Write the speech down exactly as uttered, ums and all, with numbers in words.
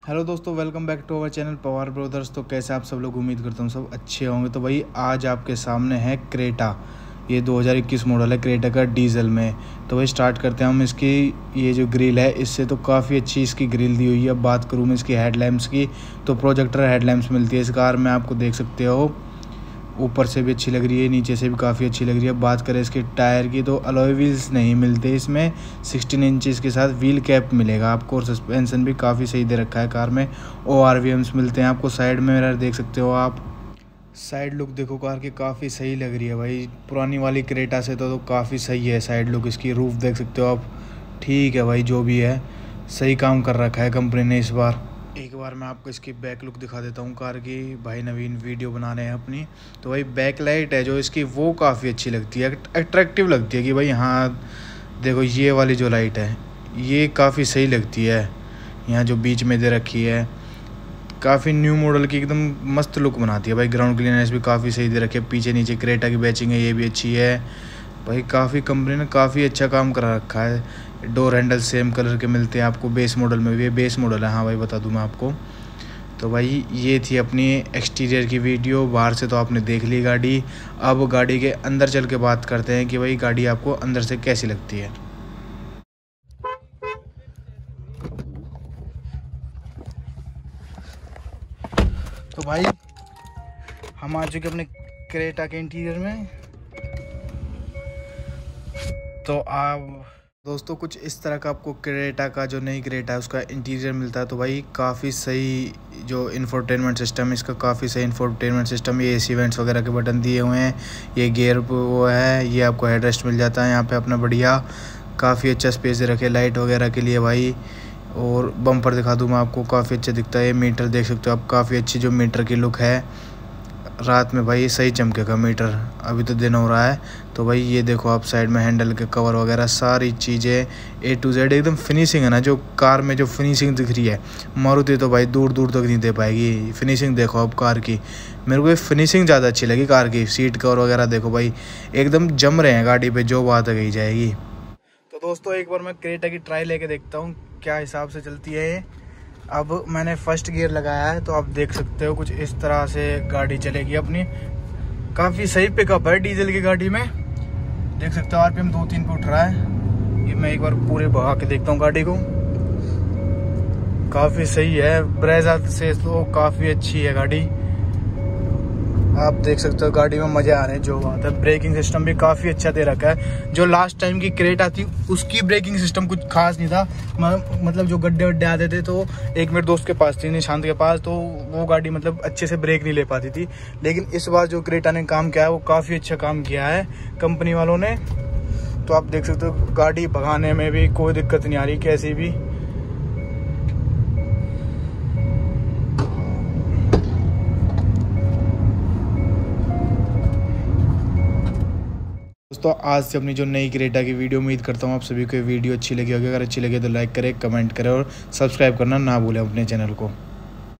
Hello दोस्तों, welcome back to our channel Pawar brothers. तो कैसे आप सब लोग, उम्मीद करता हूँ सब अच्छे होंगे। तो भाई आज आपके सामने है क्रेटा। ये दो हज़ार इक्कीस मॉडल है क्रेटा का, डीजल में। तो भाई स्टार्ट करते हैं हम। इसकी ये जो ग्रिल है, इससे तो काफ़ी अच्छी इसकी ग्रिल दी हुई है। अब बात करूँ मैं इसकी हेडलैम्प्स की, तो प्रोजेक्टर हेडलैम्प्स मिलती है इस कार में, आपको देख सकते हो। ऊपर से भी अच्छी लग रही है, नीचे से भी काफ़ी अच्छी लग रही है। बात करें इसके टायर की, तो अलॉय व्हील्स नहीं मिलते इसमें। सोलह इंचेस के साथ व्हील कैप मिलेगा आपको, और सस्पेंशन भी काफ़ी सही दे रखा है कार में। ओ आर वी एम्स मिलते हैं आपको। साइड में मिरर देख सकते हो आप। साइड लुक देखो कार की, काफ़ी सही लग रही है भाई। पुरानी वाली क्रेटा से तो, तो काफ़ी सही है साइड लुक इसकी। रूफ देख सकते हो आप। ठीक है भाई, जो भी है सही काम कर रखा है कंपनी ने इस बार। एक बार मैं आपको इसकी बैक लुक दिखा देता हूँ कार की। भाई नवीन वीडियो बना रहे हैं अपनी, तो भाई बैक लाइट है जो इसकी, वो काफ़ी अच्छी लगती है, अट्रैक्टिव लगती है कि भाई हाँ देखो, ये वाली जो लाइट है ये काफ़ी सही लगती है। यहाँ जो बीच में दे रखी है, काफ़ी न्यू मॉडल की एकदम मस्त लुक बनाती है भाई। ग्राउंड क्लियरेंस भी काफ़ी सही दे रखी है। पीछे नीचे क्रेटा की बैचिंग है, ये भी अच्छी है भाई। काफ़ी कंपनी ने काफ़ी अच्छा काम करा रखा है। डोर हैंडल सेम कलर के मिलते हैं आपको बेस मॉडल में भी। ये बेस मॉडल है, हाँ भाई बता दूं मैं आपको। तो भाई ये थी अपनी एक्सटीरियर की वीडियो। बाहर से तो आपने देख ली गाड़ी, अब गाड़ी के अंदर चल के बात करते हैं कि भाई गाड़ी आपको अंदर से कैसी लगती है। तो भाई हम आ चुके अपने क्रेटा के इंटीरियर में। तो आप दोस्तों कुछ इस तरह का आपको क्रेटा का, जो नई क्रेटा है उसका इंटीरियर मिलता है। तो भाई काफ़ी सही जो इंफोटेनमेंट सिस्टम है इसका, काफ़ी सही इंफोटेनमेंट सिस्टम। ये एसी वेंट्स वगैरह के बटन दिए हुए हैं। ये गियर वो है, ये आपको हेडरेस्ट मिल जाता है यहाँ पे अपना बढ़िया। काफ़ी अच्छा स्पेस दे रखे लाइट वगैरह के लिए भाई। और बम्पर दिखा दूँ मैं आपको, काफ़ी अच्छा दिखता है। ये मीटर देख सकते हो आप, काफ़ी अच्छी जो मीटर की लुक है। रात में भाई सही चमकेगा मीटर, अभी तो दिन हो रहा है। तो भाई ये देखो आप, साइड में हैंडल के कवर वगैरह सारी चीज़ें ए टू जेड एकदम फिनिशिंग है ना। जो कार में जो फिनिशिंग दिख रही है, मारुति तो भाई दूर दूर तक नहीं दे पाएगी। फिनिशिंग देखो आप कार की, मेरे को ये फिनिशिंग ज़्यादा अच्छी लगी कार की। सीट कवर वगैरह देखो भाई, एकदम जम रहे हैं गाड़ी पे, जो बात कही जाएगी। तो दोस्तों एक बार मैं क्रेटा की ट्राई लेके देखता हूँ क्या हिसाब से चलती है ये। अब मैंने फर्स्ट गियर लगाया है, तो आप देख सकते हो कुछ इस तरह से गाड़ी चलेगी अपनी। काफ़ी सही पिकअप है डीजल की गाड़ी में, देख सकते हो। आरपीएम दो तीन पे उठ रहा है। ये मैं एक बार पूरे भगा के देखता हूँ गाड़ी को। काफ़ी सही है, ब्रेजा से तो काफ़ी अच्छी है गाड़ी। आप देख सकते हो गाड़ी में मजे आ रहे हैं, जो बात है। ब्रेकिंग सिस्टम भी काफ़ी अच्छा दे रखा है। जो लास्ट टाइम की क्रेटा थी उसकी ब्रेकिंग सिस्टम कुछ खास नहीं था। मतलब जो गड्ढे वड्ढे आते थे, तो एक मेरे दोस्त के पास थी, निशांत के पास, तो वो गाड़ी मतलब अच्छे से ब्रेक नहीं ले पाती थी। लेकिन इस बार जो क्रेटा ने काम किया है वो काफ़ी अच्छा काम किया है कंपनी वालों ने। तो आप देख सकते हो गाड़ी भगाने में भी कोई दिक्कत नहीं आ रही कैसी भी। दोस्तों आज से अपनी जो नई क्रेटा की वीडियो, उम्मीद करता हूँ आप सभी को वीडियो अच्छी लगी होगी। अगर अच्छी लगी तो लाइक करें, कमेंट करें और सब्सक्राइब करना ना भूलें अपने चैनल को।